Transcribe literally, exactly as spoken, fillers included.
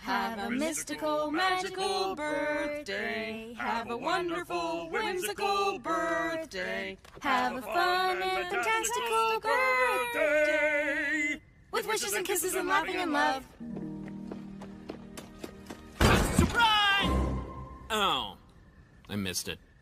Have a mystical, magical birthday. Have a wonderful, whimsical birthday. Have a fun and fantastical birthday. With wishes and kisses and laughing and love. Surprise! Oh, I missed it.